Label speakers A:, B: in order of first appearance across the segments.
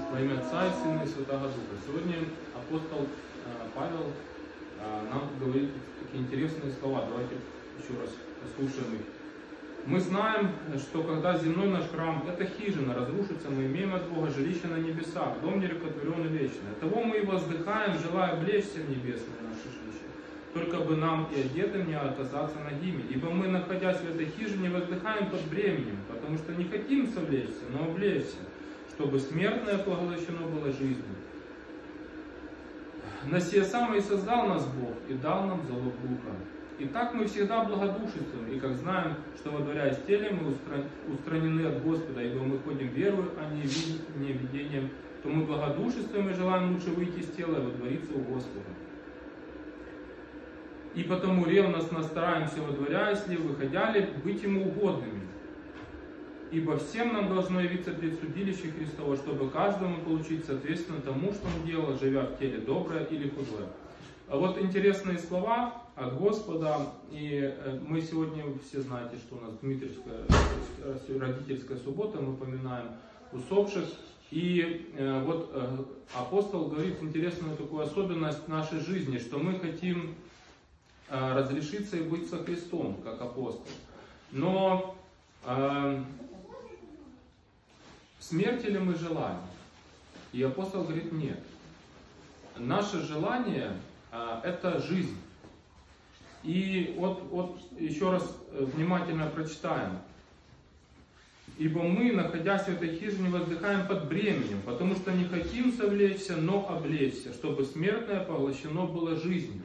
A: Во имя Отца и Сына и Святого Духа. Сегодня апостол Павел нам говорит такие интересные слова. Давайте еще раз послушаем их. Мы знаем, что когда земной наш храм, эта хижина, разрушится, мы имеем от Бога жилище на небесах, дом нерукотворенный вечный. Оттого мы и воздыхаем, желая облечься в небесное наше жилище. Только бы нам и одетым не оказаться нагими. Ибо мы, находясь в этой хижине, воздыхаем под бременем, потому что не хотим совлечься, но облечься, чтобы смертное поглощено было жизнью. На сие самое и создал нас Бог, и дал нам залог Духа. Итак, мы всегда благодушествуем, и как знаем, что водворяясь в теле, мы устранены от Господа, ибо мы ходим верою, а не видением, то мы благодушествуем и желаем лучше выйти из тела и водвориться у Господа. И потому ревностно стараемся, водворяясь ли, выходя ли, быть Ему угодными. Ибо всем нам должно явиться пред судилище Христово, чтобы каждому получить соответственно тому, что он делал, живя в теле, доброе или худое. А вот интересные слова от Господа. И мы сегодня, все знаете, что у нас Дмитриевская родительская суббота, мы поминаем усопших. И вот апостол говорит интересную такую особенность нашей жизни, что мы хотим разрешиться и быть со Христом, как апостол. Но смерти ли мы желаем? И апостол говорит, нет. Наше желание это жизнь. И вот еще раз внимательно прочитаем. Ибо мы, находясь в этой хижине, воздыхаем под бременем, потому что не хотим совлечься, но облечься, чтобы смертное поглощено было жизнью.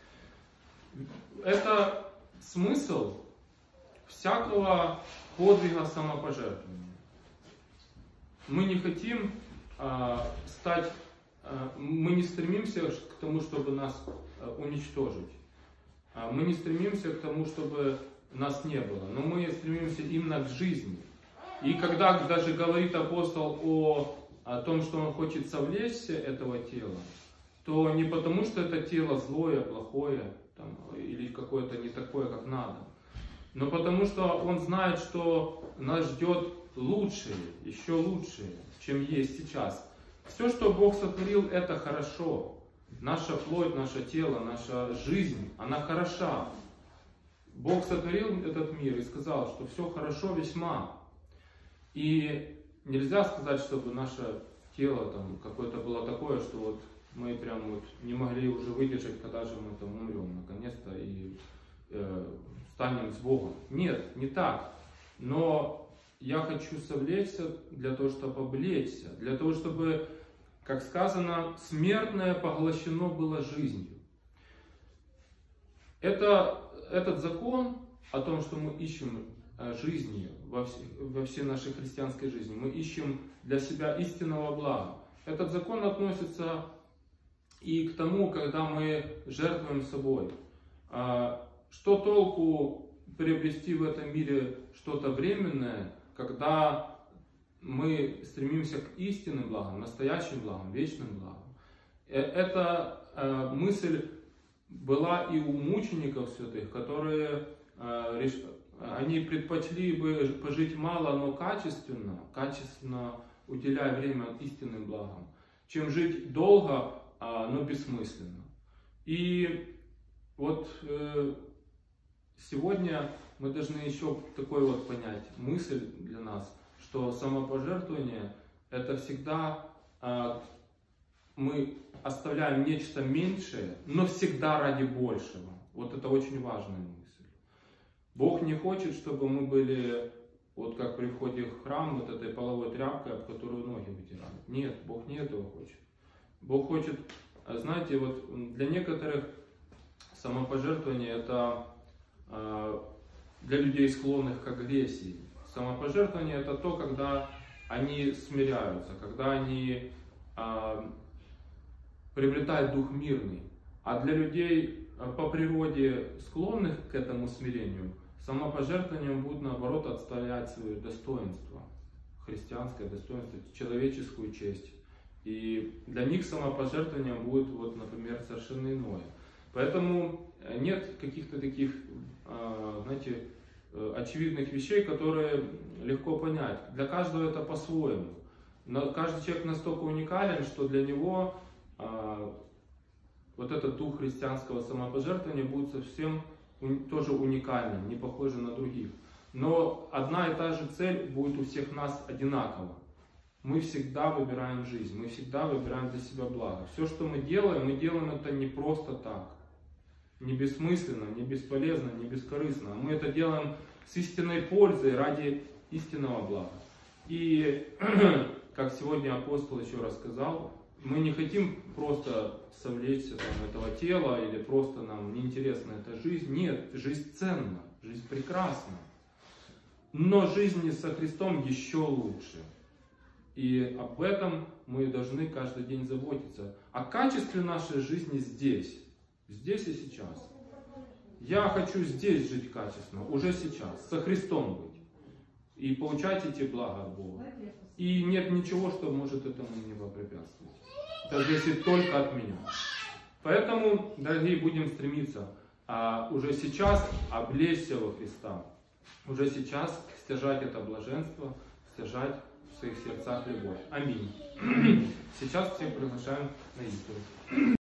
A: Это смысл всякого подвига самопожертвования. Мы не хотим стать, мы не стремимся к тому, чтобы нас уничтожить. Мы не стремимся к тому, чтобы нас не было, но мы стремимся именно к жизни. И когда даже говорит апостол о том, что он хочет совлечься этого тела, то не потому, что это тело злое, плохое, там, или какое-то не такое, как надо, но потому, что он знает, что нас ждет лучшее, еще лучшее, чем есть сейчас. Все, что Бог сотворил, это хорошо. Наша плоть, наше тело, наша жизнь, она хороша. Бог сотворил этот мир и сказал, что все хорошо весьма. И нельзя сказать, чтобы наше тело там какое-то было такое, что вот мы прям вот не могли уже выдержать, когда же мы там умрем наконец-то и станем с Богом. Нет, не так. Но я хочу совлечься для того, чтобы облечься, для того, чтобы, как сказано, смертное поглощено было жизнью. Этот закон о том, что мы ищем жизни во всей нашей христианской жизни, мы ищем для себя истинного блага. Этот закон относится и к тому, когда мы жертвуем собой. Что толку приобрести в этом мире что-то временное, когда мы стремимся к истинным благам, настоящим благам, вечным благам? Эта мысль была и у мучеников святых, которые они предпочли бы пожить мало, но качественно уделяя время истинным благам, чем жить долго, но бессмысленно. И вот сегодня мы должны еще такой вот понять мысль для нас, что самопожертвование это всегда мы оставляем нечто меньшее, но всегда ради большего. Вот это очень важная мысль. Бог не хочет, чтобы мы были, вот как при входе в храм, вот этой половой тряпкой, об которую ноги вытирают. Нет, Бог не этого хочет. Бог хочет, знаете, вот для некоторых самопожертвование это для людей, склонных к агрессии. Самопожертвование это то, когда они смиряются, когда они приобретают дух мирный. А для людей по природе, склонных к этому смирению, самопожертвованием будет наоборот отстоять свое достоинство, христианское достоинство, человеческую честь. И для них самопожертвованием будет, вот, например, совершенно иное. Поэтому нет каких-то таких, знаете, очевидных вещей, которые легко понять. Для каждого это по-своему. Каждый человек настолько уникален, что для него вот этот дух христианского самопожертвования будет совсем тоже уникальным, не похожим на других. Но одна и та же цель будет у всех нас одинакова. Мы всегда выбираем жизнь, мы всегда выбираем для себя благо. Все, что мы делаем это не просто так, не бессмысленно, не бесполезно, не бескорыстно. Мы это делаем с истинной пользой, ради истинного блага. И, как сегодня апостол еще раз сказал, мы не хотим просто совлечься этого тела, или просто нам неинтересна эта жизнь. Нет, жизнь ценна, жизнь прекрасна. Но жизнь со Христом еще лучше. И об этом мы должны каждый день заботиться. О качестве нашей жизни здесь и сейчас. Я хочу здесь жить качественно, уже сейчас, со Христом быть. И получать эти блага от Бога. И нет ничего, что может этому не воспрепятствовать. Это зависит только от меня. Поэтому, дорогие, будем стремиться уже сейчас облечься во Христа. Уже сейчас стяжать это блаженство, стяжать в своих сердцах любовь. Аминь. Сейчас всех приглашаем на исповедь.